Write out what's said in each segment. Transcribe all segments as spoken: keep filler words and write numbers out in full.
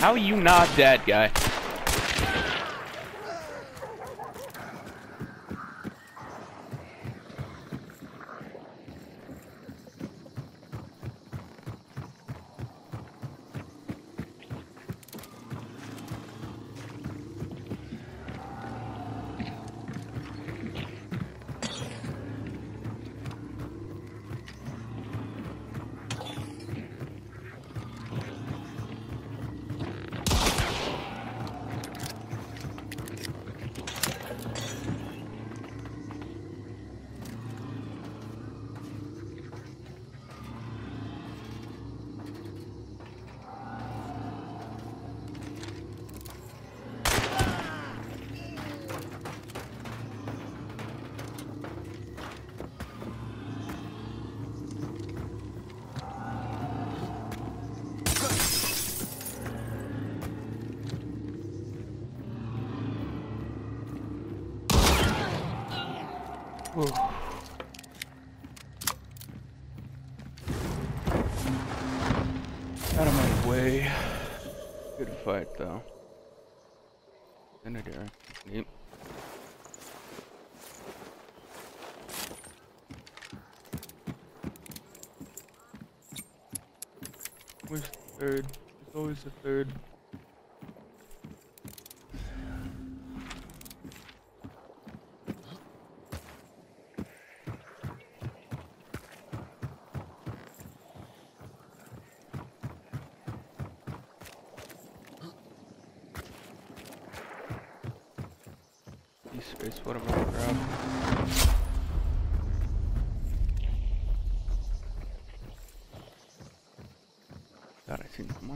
How are you not dead, guy? Whoa. Out of my way. Good fight though. Incendiary. Yep. Where's the third? There's always a third. Space, what am I gonna grab? God, I seen someone.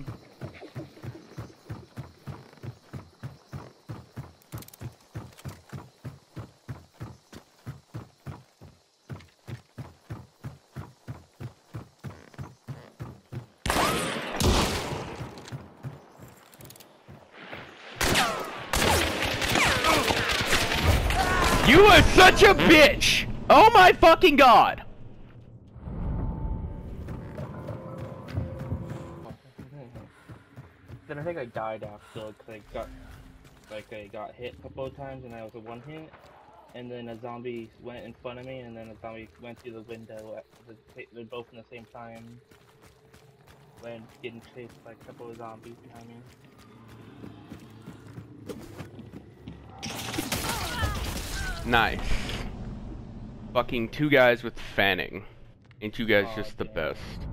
You are such a bitch! Oh my fucking god! Then I think I died after, because I got, like, I got hit a couple of times and I was a one hit, and then a zombie went in front of me, and then a zombie went through the window. At the, they're both in the same time. When getting chased by a couple of zombies behind me. Nice. Fucking two guys with fanning. Ain't you guys Oh, just the damn. best?